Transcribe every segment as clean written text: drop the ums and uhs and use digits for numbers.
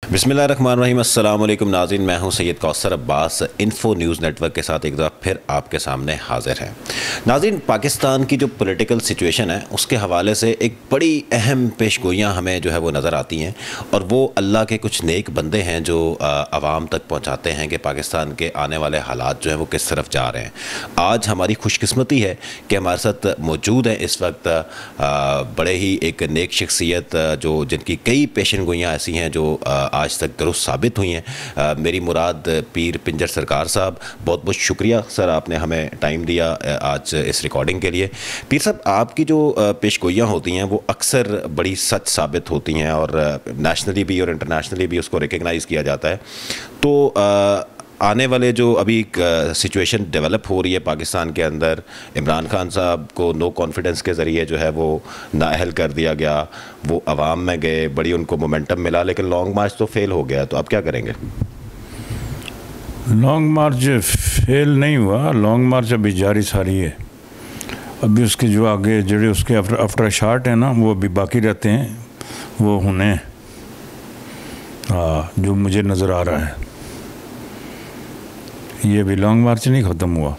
बिस्मिल्लाहिर्रहमानिर्रहीम। अस्सलाम वालेकुम नाज़रीन, मैं हूं Syed Kausar Abbas. Info news network के साथ एक दफ़ा फिर आपके सामने हाज़िर हैं। नाज़रीन, पाकिस्तान की जो पॉलिटिकल सिचुएशन है उसके हवाले से एक बड़ी अहम पेशगोइयाँ हमें जो है वो नज़र आती हैं, और वो अल्लाह के कुछ नेक बंदे हैं जो आवाम तक पहुँचाते हैं कि पाकिस्तान के आने वाले हालात जो हैं वो किस तरफ जा रहे हैं। आज हमारी खुशकिस्मती है कि हमारे साथ मौजूद हैं इस वक्त बड़े ही एक नेक शख्सियत जो जिनकी कई पेशन गोइयाँ ऐसी हैं जो आज तक दुरुस्त साबित हुई हैं। मेरी मुराद पीर पिंजर सरकार साहब, बहुत बहुत शुक्रिया सर, आपने हमें टाइम दिया आज इस रिकॉर्डिंग के लिए। पीर साहब, आपकी जो पेशगोइयाँ होती हैं वो अक्सर बड़ी सच साबित होती हैं और नेशनली भी और इंटरनेशनली भी उसको रिकग्नाइज़ किया जाता है। तो आने वाले जो अभी सिचुएशन डेवलप हो रही है पाकिस्तान के अंदर, इमरान खान साहब को नो कॉन्फिडेंस के ज़रिए जो है वो नाअहल कर दिया गया, वो अवाम में गए, बड़ी उनको मोमेंटम मिला, लेकिन लॉन्ग मार्च तो फेल हो गया। तो आप क्या करेंगे? लॉन्ग मार्च फेल नहीं हुआ, लॉन्ग मार्च अभी जारी सारी है। अभी उसके जो आगे जड़े उसके आफ्टर शार्ट है ना, वो अभी बाकी रहते हैं, वो होने। हाँ, जो मुझे नज़र आ रहा है ये अभी लॉन्ग मार्च नहीं ख़त्म हुआ,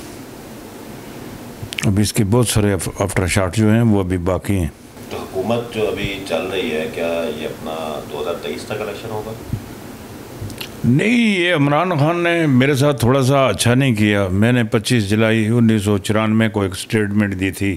अभी इसके बहुत सारे आफ्टर शार्ट जो हैं वो अभी बाकी हैं। तो हुकूमत जो अभी चल रही है, क्या ये अपना 2023 तक इलेक्शन होगा? नहीं, ये इमरान खान ने मेरे साथ थोड़ा सा अच्छा नहीं किया। मैंने 25 जुलाई 1994 को एक स्टेटमेंट दी थी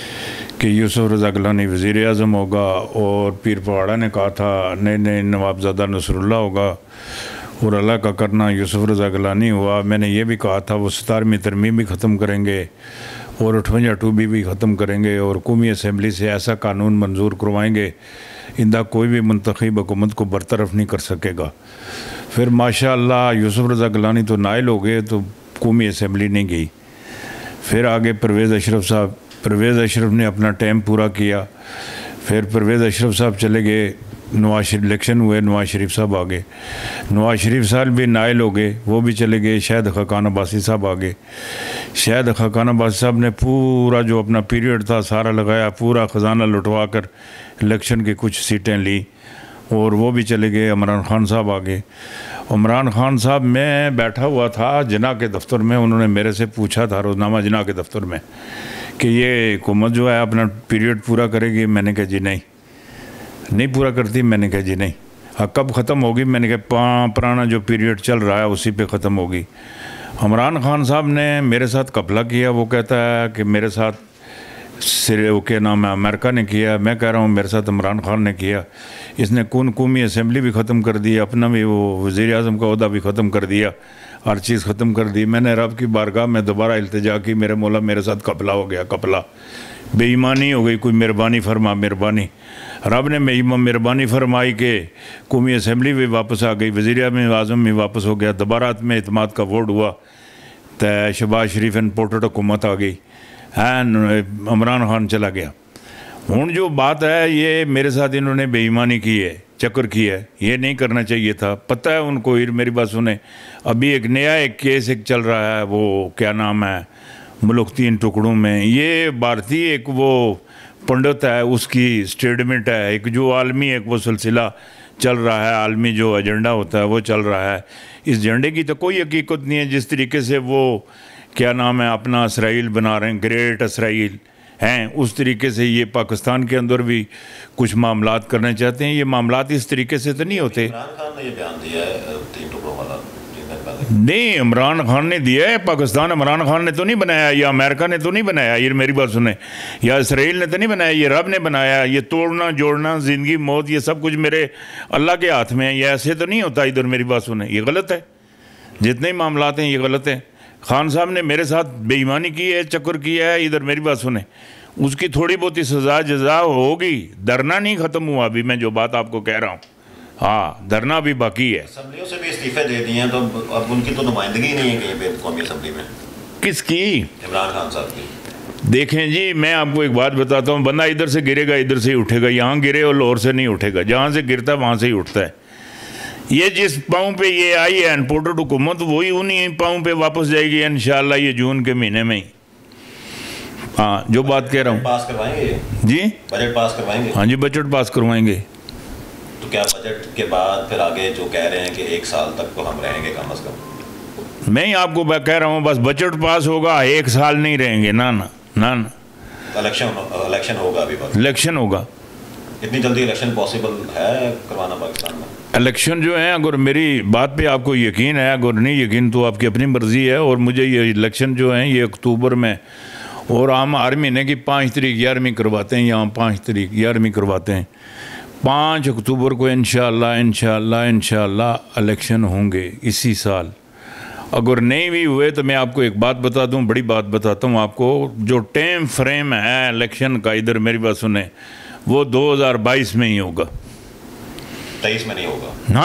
कि यूसुफ रज़ा गिलानी वज़ीर आज़म होगा, और पीर पवाड़ा ने कहा था नहीं नहीं नवाबज़ादा नसरुल्लाह होगा, और अल्लाह का करना यूसुफ रज़ा गिलानी हुआ। मैंने ये भी कहा था वो 17वीं तरमीम भी ख़त्म करेंगे और 58 भी ख़त्म करेंगे, और कौमी असम्बली से ऐसा कानून मंजूर करवाएंगे इंदा कोई भी मुंतखब हुकूमत को बरतरफ नहीं कर सकेगा। फिर माशाअल्लाह यूसुफ रज़ा गिलानी तो नाइल हो गए, तो कौमी असम्बली नहीं गई। फिर आगे परवेज़ अशरफ साहब, परवेज़ अशरफ ने अपना टाइम पूरा किया। फिर परवेज़ अशरफ साहब चले गए, नवाज शरीफ इलेक्शन हुए, नवाज शरीफ साहब आ गए। नवाज शरीफ साहब भी नाइल हो गए, वो भी चले गए। शाहिद खाकान अब्बासी साहब आ गए। शाहिद खाकान अब्बासी साहब ने पूरा जो अपना पीरियड था सारा लगाया, पूरा ख़जाना लुटवा कर इलेक्शन की कुछ सीटें ली, और वो भी चले गए। इमरान खान साहब आ गए। इमरान खान साहब, मैं बैठा हुआ था जिना के दफ्तर में, उन्होंने मेरे से पूछा था रोज़नामा जिना के दफ्तर में कि ये हुकूमत जो है अपना पीरियड पूरा करेगी। मैंने कहा जी नहीं पूरा करती। मैंने कहा जी नहीं। हाँ, कब ख़त्म होगी? मैंने कहा पुराना जो पीरियड चल रहा है उसी पे ख़त्म होगी। इमरान खान साहब ने मेरे साथ कपला किया। वो कहता है कि मेरे साथ वो क्या नाम है अमेरिका ने किया। मैं कह रहा हूँ मेरे साथ इमरान खान ने किया। इसने कौमी असम्बली भी ख़त्म कर दी, अपना भी वो वज़ीर आज़म का ओहदा भी ख़त्म कर दिया, हर चीज़ ख़त्म कर दी। मैंने रब की बारगाह में दोबारा इल्तिजा की, मेरे मौला मेरे साथ कपला हो गया, कपला बेईमानी हो गई, कोई मेहरबानी फरमा, मेहरबानी। रब ने मेहरबानी फरमाई कि कौमी असम्बली भी वापस आ गई, वज़ीर आज़म भी वापस हो गया, दोबारा में इत्मीद का वोट हुआ, तो शहबाज शरीफ इम्पोर्टेड हुकूमत आ गई है, इमरान खान चला गया। हूँ जो बात है, ये मेरे साथ इन्होंने बेईमानी की है, चक्कर की है, ये नहीं करना चाहिए था। पता है उनको। मेरी बात सुने, अभी एक नया केस चल रहा है, वो क्या नाम है, मुल्क 3 टुकड़ों में। ये भारतीय एक वो पंडित है, उसकी स्टेटमेंट है, एक जो आलमी एक वो सिलसिला चल रहा है, आलमी जो एजेंडा होता है वो चल रहा है। इस झंडे की तो कोई हकीकत नहीं है। जिस तरीके से वो क्या नाम है अपना इसराइल बना रहे हैं, ग्रेट इसराइल हैं, उस तरीके से ये पाकिस्तान के अंदर भी कुछ मामलात करना चाहते हैं। ये मामलात इस तरीके से तो नहीं होते। इमरान खान ने ये बयान दिया है 3 टुकड़ों वाला। नहीं, इमरान खान ने दिया है। पाकिस्तान इमरान खान ने तो नहीं बनाया, या अमेरिका ने तो नहीं बनाया, ये मेरी बात सुने, या इसराइल ने तो नहीं बनाया, ये रब ने बनाया। ये तोड़ना जोड़ना, ज़िंदगी मौत, ये सब कुछ मेरे अल्लाह के हाथ में है। ये ऐसे तो नहीं होता। इधर मेरी बात सुने, ये गलत है। जितने मामलात हैं ये गलत है। खान साहब ने मेरे साथ बेईमानी की है, चक्कर किया है। इधर मेरी बात सुने, उसकी थोड़ी बहुत ही सज़ा जज़ा होगी। धरना नहीं ख़त्म हुआ अभी, मैं जो बात आपको कह रहा हूँ। हाँ, धरना भी बाकी है। असम्बलियों से भी इस्तीफे दे दिए हैं, तो अब उनकी तो नुमाइंदगी नहीं है कहीं पे कौमी असम्बली में। किसकी? इमरान खान साहब की। देखें जी, मैं आपको एक बात बताता हूँ, बंदा इधर से गिरेगा इधर से ही उठेगा। यहाँ गिरे और लाहौर से नहीं उठेगा, जहाँ से गिरता है वहाँ से ही उठता है। ये जिस पाँव पे ये आई है इम्पोर्टेड हुकूमत, वही उन्हीं पाँव पे वापस जाएगी इंशाअल्लाह, ये जून के महीने में ही। हाँ, जो बात कह रहा हूँ। पास करवाएंगे जी, बजट पास करवाएंगे। हाँ जी, बजट पास करवाएंगे। तो तो क्या बजट के बाद फिर आगे जो कह रहे हैं कि 1 साल तक तो हम रहेंगे कम अज कम? मैं ही आपको कह रहा हूँ, बस बजट पास होगा, 1 साल नहीं रहेंगे। ना ना ना ना, इलेक्शन होगा अभी बात, इलेक्शन होगा। इतनी जल्दी इलेक्शन पॉसिबल है करवाना पाकिस्तान में? इलेक्शन जो है, अगर मेरी बात पे आपको यकीन है, अगर नहीं यकीन तो आपकी अपनी मर्जी है। और मुझे ये इलेक्शन जो है ये अक्टूबर में, और हम हर महीने की 5 तारीख 11वीं करवाते हैं, यहाँ 5 तारीख 11वीं करवाते हैं। 5 अक्टूबर को इंशाअल्लाह इलेक्शन होंगे इसी साल। अगर नहीं भी हुए तो मैं आपको एक बात बता दूं, बड़ी बात बताता हूं आपको, जो टाइम फ्रेम है इलेक्शन का, इधर मेरी बात सुने, वो 2022 में ही होगा, 23 में नहीं होगा ना।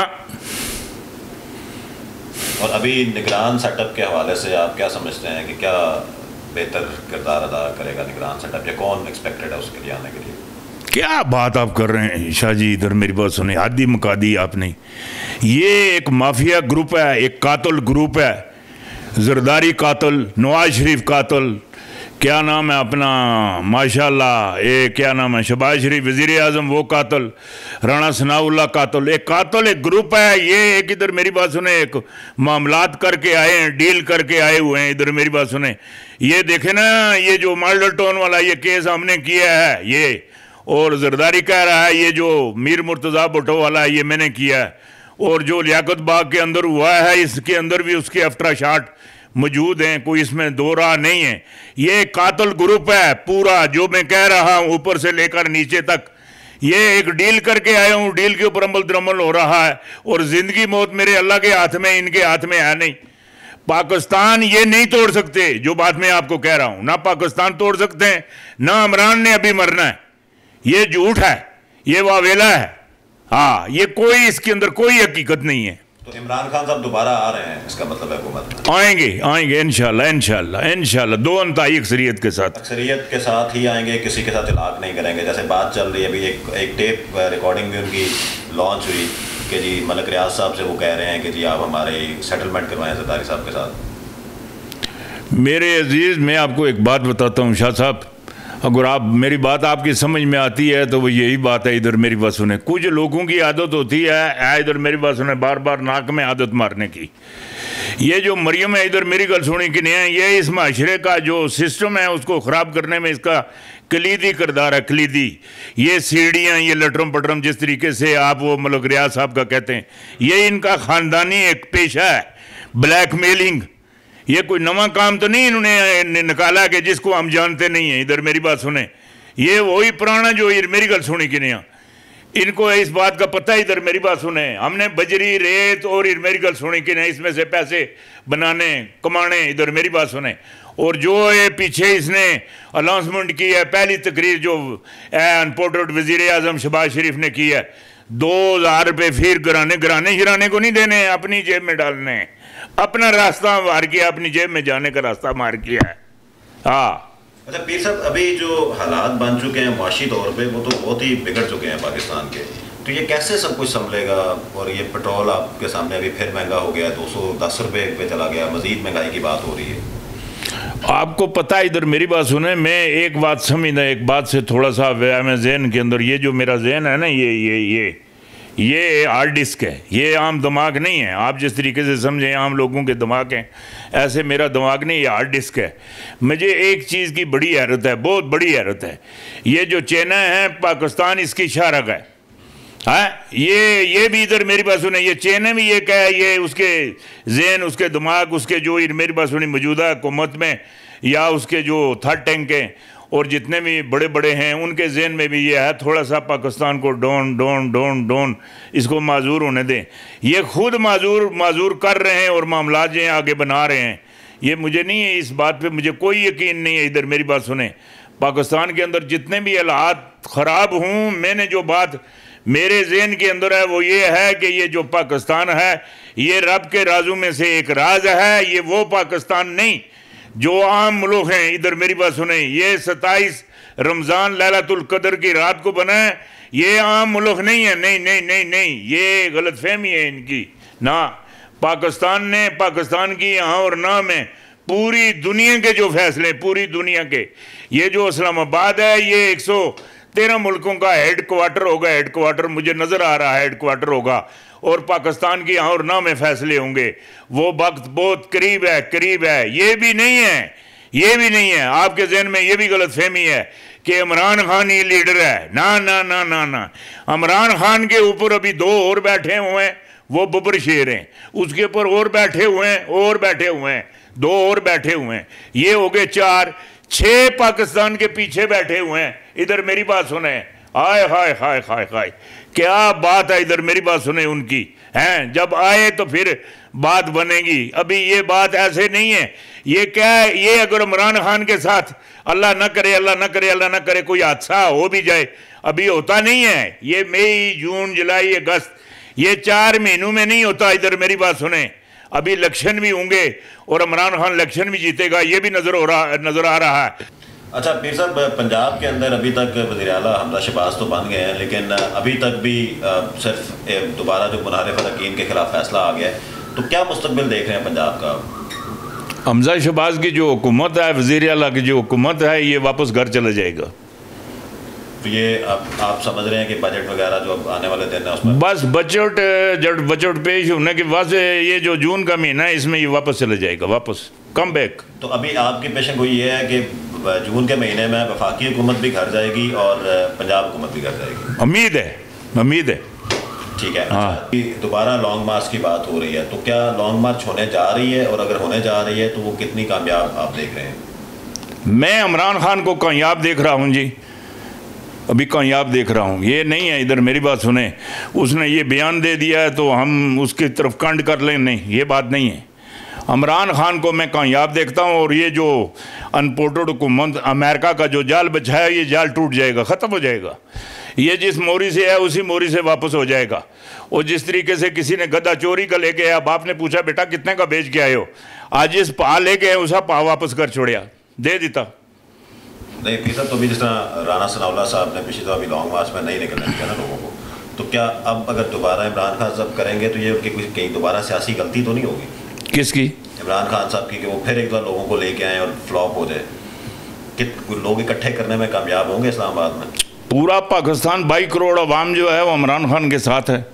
और अभी निगरान सेटअप के हवाले से आप क्या समझते हैं कि क्या बेहतर किरदार अदा करेगा निगरान सेटअप, या कौन एक्सपेक्टेड है उसके लिए आने के लिए? क्या बात आप कर रहे हैं शाह जी, इधर मेरी बात सुने, आदि मुका दी आपने। ये एक माफिया ग्रुप है, एक कातल ग्रुप है, जरदारी कातल, नवाज शरीफ कातल, क्या नाम है अपना, माशाल्लाह, ये क्या नाम है, शहबाज शरीफ वजीर आजम वो कातल, राणा सनाउल्लाह कातल, एक कातल एक ग्रुप है ये। एक इधर मेरी बात सुने, एक मामलात करके आए हैं, डील करके आए हुए हैं, इधर मेरी बात सुने। ये देखे ना, ये जो मॉडल टाउन वाला ये केस हमने किया है ये, और जरदारी कह रहा है ये जो मीर मुर्तज़ा भुट्टो वाला है ये मैंने किया है, और जो लियाकत बाग के अंदर हुआ है इसके अंदर भी उसके आफ्टर शॉट मौजूद हैं, कोई इसमें दो राह नहीं है। ये कातल ग्रुप है पूरा, जो मैं कह रहा हूं ऊपर से लेकर नीचे तक। ये एक डील करके आया हूं, डील के ऊपर अमल दरअमल हो रहा है, और जिंदगी मौत मेरे अल्लाह के हाथ में, इनके हाथ में है नहीं। पाकिस्तान ये नहीं तोड़ सकते, जो बात मैं आपको कह रहा हूं, ना पाकिस्तान तोड़ सकते हैं, ना इमरान ने अभी मरना है। ये झूठ है, ये वावेला है। हाँ, ये कोई इसके अंदर कोई हकीकत नहीं है। तो इमरान खान साहब दोबारा आ रहे हैं, इसका मतलब है हुकूमत में आएंगे इंशाल्लाह दो अंतहाई अक्सरियत के साथ ही आएंगे, किसी के साथ इलाक नहीं करेंगे। जैसे बात चल रही है अभी, एक टेप रिकॉर्डिंग भी उनकी लॉन्च हुई कि जी मलिक रियाज साहब से वो कह रहे हैं कि जी आप हमारे सेटलमेंट करवाएं जरदारी साहब के साथ। मेरे अजीज, मैं आपको एक बात बताता हूँ शाह साहब, अगर आप मेरी बात आपकी समझ में आती है तो वो यही बात है। इधर मेरी बात सुने, कुछ लोगों की आदत होती है, इधर मेरी बात सुने, बार बार नाक में आदत मारने की। ये जो मरियम है, इधर मेरी गल सुनी कि नहीं है, ये इस माशरे का जो सिस्टम है उसको ख़राब करने में इसका कलीदी किरदार है, कलीदी। ये सीढ़ियाँ, ये लटरम पटरम, जिस तरीके से आप वो मलिक रियाज साहब का कहते हैं, ये इनका ख़ानदानी एक पेशा है, ब्लैकमेलिंग। ये कोई नवा काम तो नहीं इन्होंने निकाला कि जिसको हम जानते नहीं हैं। इधर मेरी बात सुने, ये वही पुराना जो मेरी गल सुनी कि नहीं, इनको इस बात का पता है। इधर मेरी बात सुने, हमने बजरी रेत और मेरी गल सुनी कि नहीं, इसमें से पैसे बनाने कमाने। इधर मेरी बात सुने, और जो ये पीछे इसने अनाउंसमेंट की है, पहली तकरीर जो अनपोर्टेड वजीर आजम शहबाज शरीफ ने की है, 2000 रुपये फिर घराने को नहीं देने, अपनी जेब में डालने, अपना रास्ता मार किया, अपनी जेब में जाने का रास्ता मार किया है। हाँ, अच्छा पीर साहब, अभी जो हालात बन चुके हैं मुआशी तौर पे, वो तो बहुत ही बिगड़ चुके हैं पाकिस्तान के, तो ये कैसे सब कुछ संभलेगा? और ये पेट्रोल आपके सामने अभी फिर महंगा हो गया, 210 रुपये पे चला गया, मजीद महंगाई की बात हो रही है। आपको पता है, इधर मेरी बात सुने, मैं एक बात समझना, एक बात से थोड़ा सा व्यायाम जहन के अंदर, ये जो मेरा जहन है ना, ये हार्ड डिस्क है, ये आम दिमाग नहीं है। आप जिस तरीके से समझें आम लोगों के दिमाग हैं, ऐसे मेरा दिमाग नहीं, ये हार्ड डिस्क है। मुझे एक चीज़ की बड़ी हैरत है, बहुत बड़ी हैरत है। ये जो चाइना है, पाकिस्तान इसकी शारक है। हाँ, ये भी इधर मेरी बात सुने, ये चाइना भी ये क्या है, ये उसके जहन, उसके दिमाग, उसके जो मेरी बात सुनी मौजूदा हुकूमत में, या उसके जो थर्ड टैंक हैं और जितने भी बड़े बड़े हैं, उनके जहन में भी ये है थोड़ा सा पाकिस्तान को डोन इसको माजूर होने दें। ये खुद माजूर कर रहे हैं और मामला जो हैं आगे बना रहे हैं। ये मुझे नहीं है, इस बात पे मुझे कोई यकीन नहीं है। इधर मेरी बात सुने, पाकिस्तान के अंदर जितने भी हालात ख़राब हों, मैंने जो बात मेरे जहन के अंदर है वो ये है कि ये जो पाकिस्तान है, ये रब के राजों में से एक राज है। ये वो पाकिस्तान नहीं जो आम मुल्क हैं। इधर मेरी बात सुने, ये 27 रमज़ान लैलतुल कदर की रात को बना है, ये आम मुल्क नहीं है। नहीं, ये गलत फहमी है इनकी। ना, पाकिस्तान की यहाँ और ना में पूरी दुनिया के जो फैसले, पूरी दुनिया के, ये जो इस्लामाबाद है, ये 13 मुल्कों का हेड क्वार्टर होगा, हेड क्वार्टर मुझे नज़र आ रहा है हेड क्वार्टर होगा, और पाकिस्तान की और ना में फैसले होंगे। वो वक्त बहुत करीब है, करीब है। ये भी नहीं है, ये भी नहीं है, आपके जहन में ये भी गलत फहमी है कि इमरान खान ही लीडर है। ना ना ना ना ना, इमरान खान के ऊपर अभी 2 और बैठे हुए हैं, वो बबर शेर हैं, उसके ऊपर और बैठे हुए हैं, और बैठे हुए हैं, 2 और बैठे हुए हैं, ये हो गए 4, 6 पाकिस्तान के पीछे बैठे हुए हैं। इधर मेरी बात सुने, हाय हाय हाय हाय हाय, क्या बात है, इधर मेरी बात सुने उनकी हैं, जब आए तो फिर बात बनेगी। अभी ये बात ऐसे नहीं है, ये क्या है, ये अगर इमरान खान के साथ अल्लाह ना करे, अल्लाह ना करे, अल्लाह ना करे कोई हादसा हो भी जाए, अभी होता नहीं है, ये मई, जून, जुलाई, अगस्त, ये 4 महीनों में नहीं होता। इधर मेरी बात सुने, अभी इलेक्शन भी होंगे और इमरान खान इलेक्शन भी जीतेगा, ये भी नजर आ रहा है। अच्छा पीर साहब, पंजाब के अंदर अभी तक वज़ीर आला हमजा शहबाज तो बन गए हैं, लेकिन अभी तक भी सिर्फ दोबारा जो मुनारिफ अरकान के खिलाफ फैसला आ गया है, तो क्या मुस्तकबिल देख रहे हैं पंजाब का? हमजा शहबाज की जो हुकूमत है, वज़ीर आला की जो हुकूमत है, ये वापस घर चला जाएगा। तो ये अब आप समझ रहे हैं कि बजट वगैरह जो आने वाले दिन है उसमें बस बजट पेश होने के बाद ये जो जून का महीना है, इसमें ये वापस चला जाएगा, वापस कम बैक। तो अभी आपकी पेशन गोई ये है कि जून के महीने में वफाकी हुकूमत भी घर जाएगी और पंजाब हुकूमत भी घर जाएगी? उम्मीद है, उम्मीद है। ठीक है। हाँ। दोबारा लॉन्ग मार्च की बात हो रही है, तो क्या लॉन्ग मार्च होने जा रही है, और अगर होने जा रही है तो वो कितनी कामयाब आप देख रहे हैं? मैं इमरान खान को कामयाब देख रहा हूँ जी, अभी कामयाब देख रहा हूँ। ये नहीं है, इधर मेरी बात सुने, उसने ये बयान दे दिया है तो हम उसकी तरफ कांड कर लें, नहीं, ये बात नहीं है। इमरान खान को मैं कामयाब देखता हूँ, और ये जो अनपोर्टेड हुकूमत अमेरिका का जो जाल बिछाया, ये जाल टूट जाएगा, ख़त्म हो जाएगा। ये जिस मोरी से है उसी मोरी से वापस हो जाएगा। और जिस तरीके से किसी ने गधा चोरी का लेके आया, बाप ने पूछा बेटा कितने का बेच के आए हो, आज इस पा लेके आए, उसका पा वापस कर छोड़िया, दे देता। नहीं फिर साहब, तो भी जिस तरह राना सनाउल्लाह साहब ने पिछली दफा भी लॉन्ग मार्च में नहीं निकलने दिया ना लोगों को, तो क्या अब अगर दोबारा इमरान खान साहब करेंगे तो ये उनकी कहीं दोबारा सियासी गलती तो नहीं होगी? किसकी? इमरान खान साहब की, कि वो फिर एक बार लोगों को लेके आए और फ्लॉप हो जाए। कि लोग इकट्ठे करने में कामयाब होंगे इस्लामाबाद में? पूरा पाकिस्तान 22 करोड़ अवाम जो है वो इमरान खान के साथ है।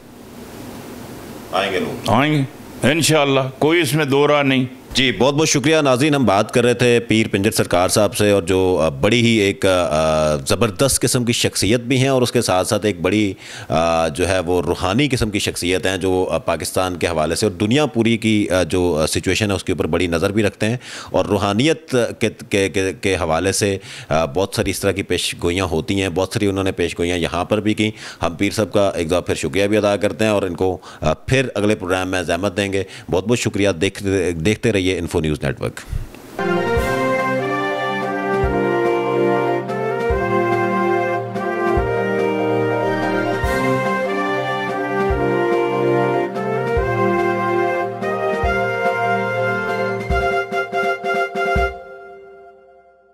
आएंगे लोग, आएंगे इंशाअल्लाह, कोई इसमें दो राह नहीं। जी बहुत बहुत शुक्रिया नाज़रीन। हम बात कर रहे थे पीर पिंजर सरकार साहब से, और जो बड़ी ही एक ज़बरदस्त किस्म की शख्सियत भी हैं, और उसके साथ साथ एक बड़ी जो है वो रूहानी किस्म की शख्सियत हैं, जो पाकिस्तान के हवाले से और दुनिया पूरी की जो सिचुएशन है उसके ऊपर बड़ी नज़र भी रखते हैं, और रूहानियत के हवाले से बहुत सारी इस तरह की पेश गोइयाँ होती हैं, बहुत सारी उन्होंने पेश गोइयाँ यहाँ पर भी की। हम पीर साहब का एक बार फिर शुक्रिया भी अदा करते हैं, और इनको फिर अगले प्रोग्राम में ज़हमत देंगे। बहुत बहुत शुक्रिया। देखते रहिए इन्फो न्यूज़ नेटवर्क।